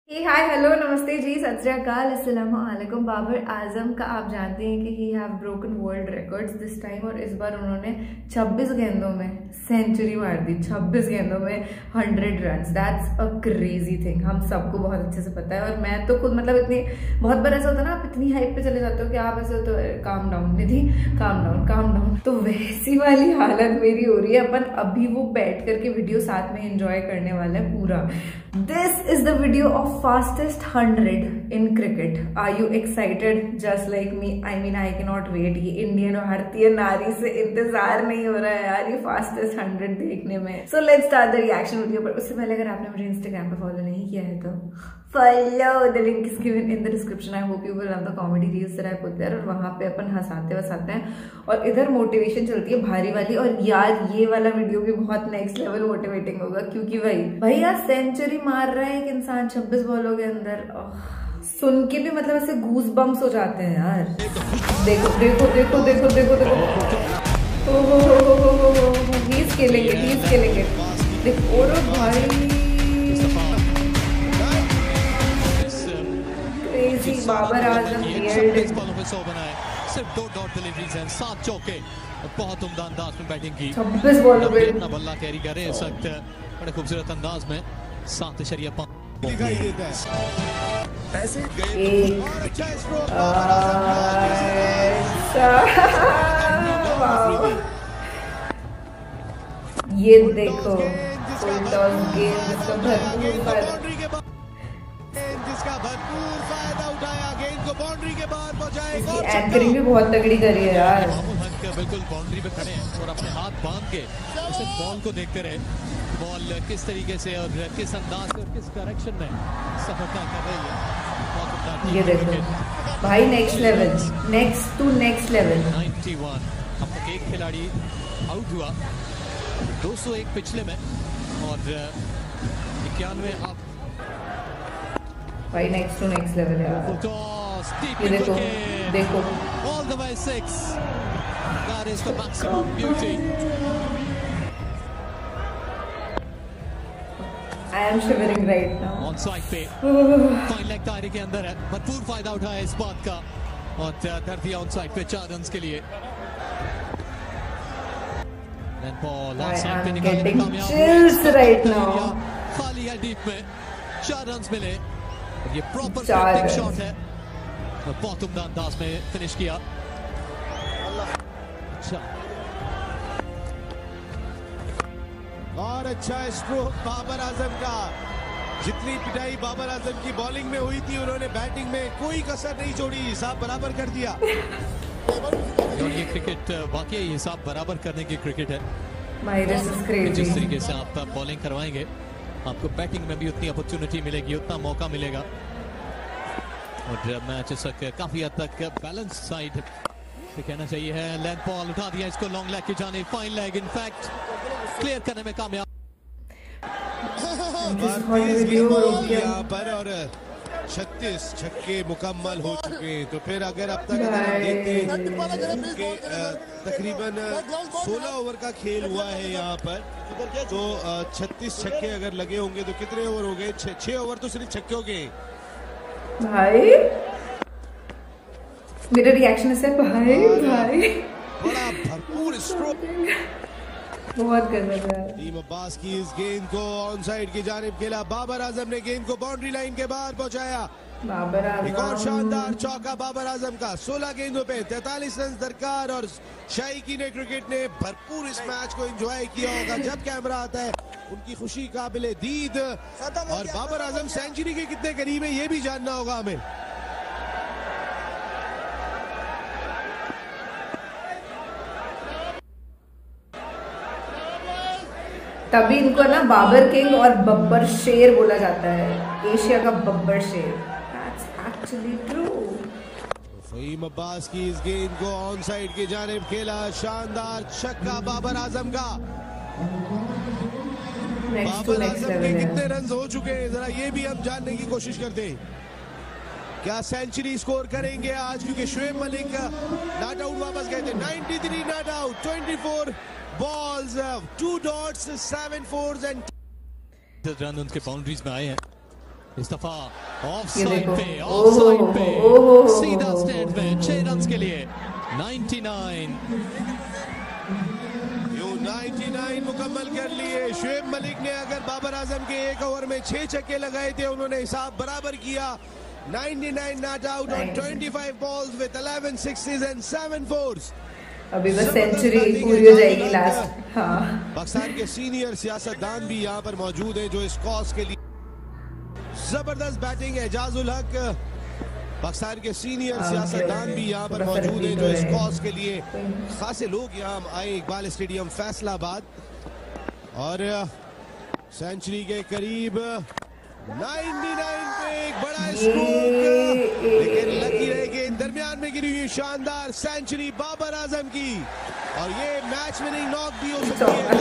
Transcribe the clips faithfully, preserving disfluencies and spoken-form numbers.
Hi hello नमस्ते जी, सत श्री अकाल, अस्सलाम वालेकुम। बाबर आजम का आप जानते हैं कि he have broken world records this time, और इस बार उन्होंने छब्बीस गेंदों में सेंचुरी मार दी। छब्बीस गेंदों में hundred runs, that's a crazy thing. हम सबको बहुत अच्छे से पता है, और मैं तो खुद मतलब इतनी बहुत बार ऐसा होता है ना, आप इतनी हाइप पे चले जाते हो कि आप ऐसे होते हो काम डाउन निधि, काम डाउन काम डाउन, तो वैसी वाली हालत मेरी हो रही है। अपन अभी वो बैठ करके वीडियो साथ में एंजॉय करने वाले हैं पूरा। This is the video of fastest hundred in cricket. Are you excited just like me? I mean, I cannot wait. ये इंडियन और भारतीय नारी से इंतजार नहीं हो रहा है यार ये fastest hundred देखने में। So let's start the reaction video. पर उससे पहले अगर आपने मुझे इंस्टाग्राम पे फॉलो नहीं किया है तो follow. The link is given in the description. I hope you will love the comedy reels that I put there. और वहाँ पे अपन हंसाते वसाते हैं, और इधर मोटिवेशन चलती है भारी वाली। और यार ये वाला वीडियो भी बहुत नेक्स्ट लेवल मोटिवेटिंग होगा, क्योंकि भाई भैया सेंचुरी मार रहा है एक इंसान छब्बीस बॉलों के अंदर। सुन के भी मतलब ऐसे गूज बम्स हो जाते हैं यार। देखो देखो देखो देखो देखो देखो ओ हो हो हो हो हो हीज खेलेंगे हीज खेलेंगे देखो। और भाई क्रेजी बाबर आजम सिर्फ दो डॉट डिलीवरीज हैं, सात चौके, बहुत उम्दा अंदाज में बैटिंग की। छब्बीस बॉलों पे अपना बल्ला कैरी कर रहे हैं इस वक्त बड़े खूबसूरत अंदाज में। सात इशारिया पाँच दिखाई देता है। ऐसे ये देखो जिसका भरपूर फायदा उठाया, गेंद को बाउंड्री के बाहर पहुंचाएगा। एंकरिंग भी बहुत तगड़ी करी है यार। बिल्कुल बाउंड्री पे खड़े हैं और अपने हाथ बांध के उसे बॉल को देखते रहे। बॉल किस तरीके से और किस अंदाज से और किस डायरेक्शन में सफलता कर रही है। ये देखो भाई, next level, next to next level. इक्यानवे अब तक एक खिलाड़ी आउट हुआ, दो सौ एक पिछले में और इक्यानवे अब भाई नेक्स्ट टू नेक्स्ट लेवल यार। ये देखो देखो all the way six, that is the maximum beauty. I am shivering right now. On side पे फाइन लेग दायरे के अंदर है, भरपूर फायदा उठाया इस बात का और धर दिया ऑन साइड पे चार रन के लिए। Then ball on side पे निकालने में कामयाब chills right now. खाली है डीप में, चार रन मिले। ये प्रॉपर बैटिंग शॉट है और बहुत उम्दा अंदाज में फिनिश किया। अच्छा और अच्छा स्ट्रोक बाबर आजम का। जितनी पिटाई बाबर आजम की बॉलिंग में हुई थी, उन्होंने बैटिंग में कोई कसर नहीं छोड़ी, हिसाब बराबर कर दिया। और ये क्रिकेट वाकई हिसाब बराबर करने की क्रिकेट है। जिस तरीके से आप बॉलिंग करवाएंगे, आपको बैटिंग में भी उतनी अपॉर्चुनिटी मिलेगी, उतना मौका मिलेगा। और मैच इस वक्त काफी हद तक बैलेंस साइड से कहना चाहिए है। लेंथ बॉल उठा दिया इसको लॉन्ग लेग की जाने, फाइन लेग इनफैक्ट क्लियर करने में कामयाब। यहाँ पर और छत्तीस छक्के मुकम्मल हो चुके हैं। तो फिर अगर अब तक अगर हम देखते हैं तकरीबन सोलह ओवर का खेल हुआ है यहाँ पर, तो छत्तीस छक्के अगर लगे होंगे तो कितने ओवर हो गए? छह ओवर तो सिर्फ छक्कों के। भाई मेरा रिएक्शन से भाई भाई बड़ा भरपूर स्ट्रोक, बहुत गजब है। टीम अब्बास की इस गेंद को ऑन साइड की जानिब खेला, बाबर आजम ने गेंद को बाउंड्री लाइन के बाहर पहुंचाया। बाबर आजम एक और शानदार चौका बाबर आजम का। सोलह गेंदों पे तैंतालीस रन दरकार, और शाइकी ने क्रिकेट ने भरपूर इस मैच को एंजॉय किया होगा। जब कैमरा आता है उनकी खुशी काबिले दीद, और बाबर आजम सेंचुरी के कितने करीब है ये भी जानना होगा हमें। तभी इनको ना बाबर किंग और बब्बर शेर बोला जाता है, एशिया का बब्बर शेर। That's actually true. Faheem Abbas की इस गेंद को ऑन साइड की जानिब खेला, शानदार छक्का बाबर आजम का। बाबर आजम के कितने रन हो चुके हैं जरा ये भी हम जानने की कोशिश करते हैं। क्या सेंचुरी स्कोर करेंगे आज? क्योंकि शुएब मलिक नॉट आउट वापस गए थे। तिरानवे नॉट आउट, चौबीस balls, two dots, seven fours and run उनके बाउंड्रीज में आए हैं। इस दफा ऑफ साइड पे, ऑफ साइड पे सीधा स्टैंड में छह रन के लिए निन्यानवे निन्यानवे मुकम्मल कर लिए। शुएब मलिक ने अगर बाबर आजम के एक ओवर में छह छक्के लगाए थे, उन्होंने हिसाब बराबर किया। निन्यानवे नॉट आउट ऑन पच्चीस balls with eleven sixes and seven fours. अभी बस सेंचुरी पूरी हो जाएगी लास्ट। हाँ, पाकिस्तान के सीनियर सियासतदान भी यहाँ पर मौजूद हैं जो इस कॉज के लिए जबरदस्त बैटिंग है। एजाजुल हक, पाकिस्तान के सीनियर सियासतदान भी यहाँ पर मौजूद हैं जो इस कॉज के लिए खासे लोग यहाँ आए इकबाल स्टेडियम फैसलाबाद। और सेंचुरी के करीब निन्यानवे पे एक बड़ा स्ट्रोक, लेकिन लकी रहे कि दरमियान में गिरी हुई शानदार सेंचुरी बाबर आजम की, और ये मैच विनिंग नॉक भी हो सकती है।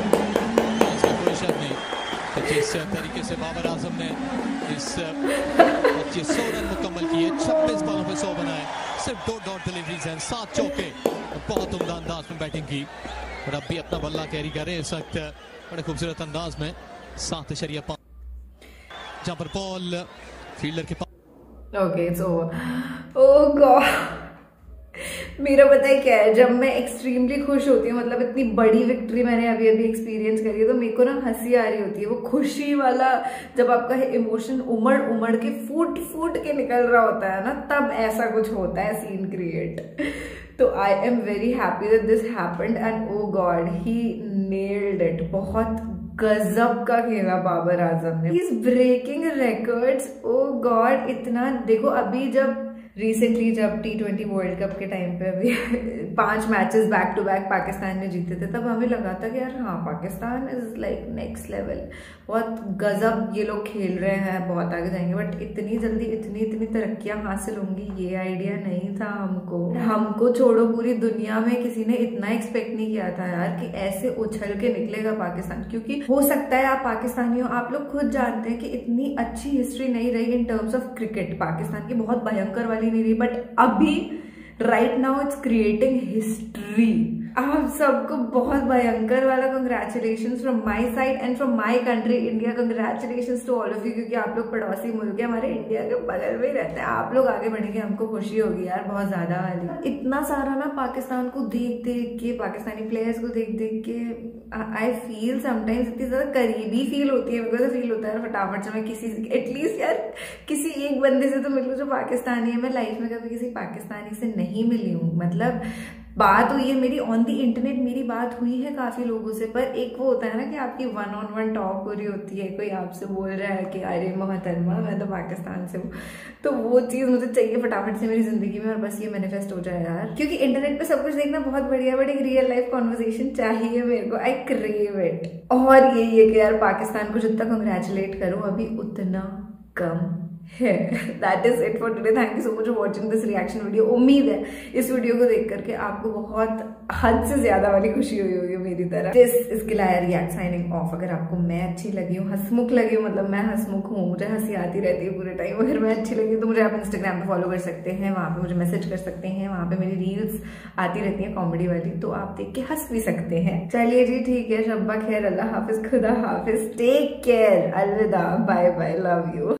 कोई शक नहीं कि जिस तरीके से बाबर आजम ने इस पच्चीस सौ रन मुकम्मल किए, छब्बीस बॉलों पे सौ बनाए, सिर्फ दो डॉट डिलीवरीज हैं, सात चौके, बहुत उम्दा अंदाज में बैटिंग की। और अब भी अपना बल्ला कैरी करे इस वक्त बड़े खूबसूरत अंदाज में। सात इशारिया पाँच जहाँ पर बॉल फील्डर के पास। Okay, it's over. Oh God, मेरा पता है क्या है, जब मैं एक्सट्रीमली खुश होती हूँ, मतलब इतनी बड़ी विक्ट्री मैंने अभी अभी एक्सपीरियंस करी है, तो मेरे को ना हंसी आ रही होती है। वो खुशी वाला जब आपका इमोशन उमड़ उमड़ के फूट फूट के निकल रहा होता है ना, तब ऐसा कुछ होता है सीन क्रिएट। तो I am very happy that this happened and oh God, he nailed it. बहुत गजब का खेला बाबर आजम ने। He is breaking records. Oh God, इतना देखो, अभी जब रिसेंटली जब टी ट्वेंटी वर्ल्ड कप के टाइम पे अभी पांच matches back to back Pakistan ने जीते थे, तब हमें लगा था कि यार हाँ, Pakistan is like next level, बहुत गजब ये लोग खेल रहे हैं, बहुत आगे जाएंगे। बट इतनी जल्दी इतनी इतनी तरक्कियां हासिल होंगी, ये आइडिया नहीं था हमको। हमको छोड़ो, पूरी दुनिया में किसी ने इतना एक्सपेक्ट नहीं किया था यार कि ऐसे उछल के निकलेगा पाकिस्तान। क्योंकि हो सकता है आप पाकिस्तानी हो, आप लोग खुद जानते हैं कि इतनी अच्छी हिस्ट्री नहीं रही in terms of cricket Pakistan की, बहुत भयंकर वाली नहीं रही, बट अभी right now it's creating history. आप सबको बहुत भयंकर वाला congratulations from my side and from my country India. Congratulations to all of you, क्योंकि आप लोग पड़ोसी मुल्क है, हमारे इंडिया के बगल में ही रहते हैं। आप लोग आगे बढ़ेंगे, हमको खुशी होगी यार बहुत ज्यादा वाली। इतना सारा ना पाकिस्तान को देख देख के, पाकिस्तानी प्लेयर्स को देख देख के आई फील समटाइम्स इतनी ज्यादा करीबी फील होती है। मेरे को फील होता है फटाफट से मैं किसी एटलीस्ट यार किसी एक बंदे से तो मिलूं जो पाकिस्तानी है। मैं लाइफ में कभी किसी पाकिस्तानी से नहीं मिली हूँ, मतलब बात हुई है मेरी ऑन दी इंटरनेट, मेरी बात हुई है काफी लोगों से, पर एक वो होता है ना कि आपकी वन ऑन वन टॉक हो रही होती है, कोई आपसे बोल रहा है कि अरे मोहतरमा मैं तो पाकिस्तान से हूँ, तो वो चीज मुझे चाहिए फटाफट से मेरी जिंदगी में, और बस ये मैनिफेस्ट हो जाए यार। क्योंकि इंटरनेट पे सब कुछ देखना बहुत बढ़िया, बट एक रियल लाइफ कॉन्वर्सेशन चाहिए मेरे को, आई क्रेव इट। और यही है कि यार पाकिस्तान को जितना कंग्रेचुलेट करो अभी उतना कम है। That is it for today. Thank you so much for watching this reaction video. उम्मीद है इस वीडियो को देख करके आपको बहुत हद से ज्यादा वाली खुशी हुई होगी मेरी तरह। दिस इज किलाया रिएक्ट साइनिंग ऑफ। अगर आपको मैं अच्छी लगी हूँ, हंसमुख लगी हूँ, मतलब मैं हंसमुख हूँ, मुझे हंसी आती रहती है पूरे टाइम, अगर मैं अच्छी लगी तो मुझे आप इंस्टाग्राम पे फॉलो कर सकते हैं, वहाँ पे मुझे मैसेज कर सकते हैं, वहाँ पे मेरी रील्स आती रहती है कॉमेडी वाली, तो आप देख के हंस भी सकते हैं। चलिए जी ठीक है, शब्बा खैर, अल्लाह हाफिज, खुदा हाफिज, टेक केयर, अलविदा, बाय बाय, लव यू।